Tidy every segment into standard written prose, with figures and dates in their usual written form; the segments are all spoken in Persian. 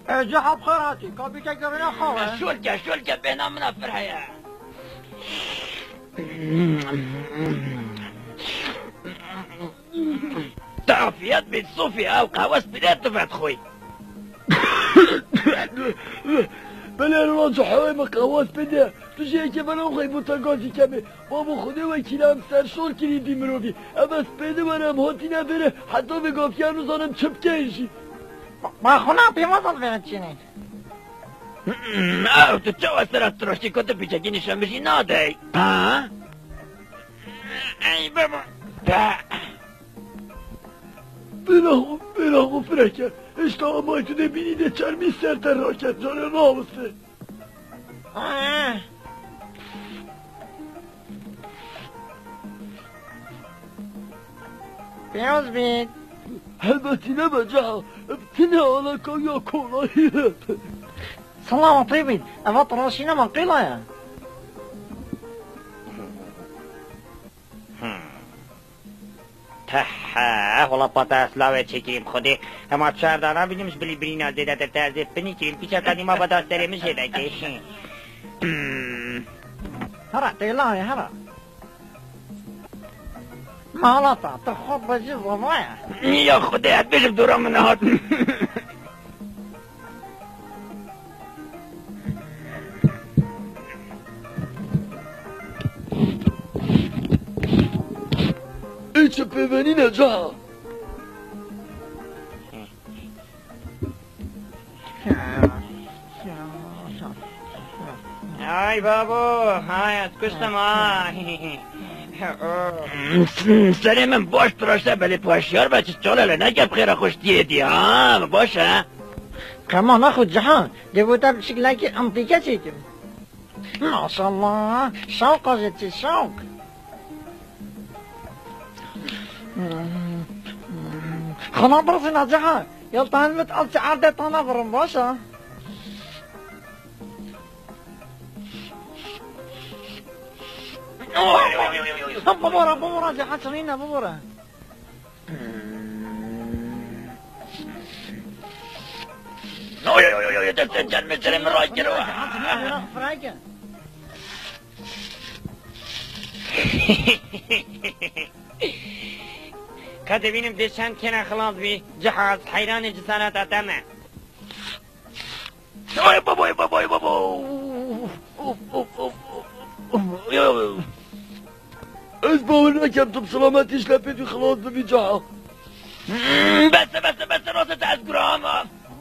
جحا بخيراتي كابيكا قرنا خوه شولكا بينا منا فرحية تعافيات بيت صوفي او قهوة سبيلات تفعت خوي بله راجع حوامه قهوه بده تجي که منم خیلی متقاضی کمه بابا خدا وکیلم سرشور کلیدی مروی اما سپیده منم هاتی نبره حتی به گافیان روزانم چپ کنشی ما خونم پیمازل برنچینه او تو چو اثرات تراشتی کتا پیچکی نشان بشی نادی ها؟ ای بابا بلا خوب فرکر اشتاق مایتو نبینیده چرمی سرتر راکت جانه نامسته پیروز بید البته نبجا ابتنى على كويا كولا سلامتی بید اما تراشینه من قیله تحا والله باتا سلاوه چکریم خودی اما چهردانا بینیمش بلی برینا زیده در ترزیف بینی چیم پیچه قدیما با داستره میشه دکی هرا قیله هرا مالتا تخوب بجی زمایه یا خودی حد بشم دورا من هات ایچه پیونی نجا ای بابو های از کشتم آی سری من باش تراشته بلی پاشیار بچه چاله نگه بخیره خوش دیدی ها باشه كمان اخو جهان دبوتا بشكلك انتيكا تيتم ما شاء الله شوق جتي شوق خنابر فينا جهان يلتا هنمت ألتي عادة تنابر باشا بابورا جهان سنينة بابورا اوه تسجل مثل من راي جروح كاتبينم دشان كنا خلاص بي جهاز حيران جسانات اتمع اوه بابا از باور نکم تو بسلامتیش لپیدی خلاص ببی جا بس راسة از گرامه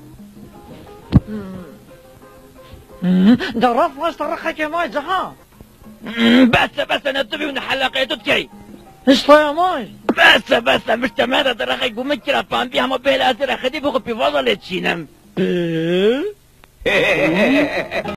درف واش ترخك يا ماي جها بس نتبي من حلقيته تكي ايش يا ماي بس مش تمام ترخي بمكرة فان بيها ما بيلا أسرع خدي بقى في فضل تشينم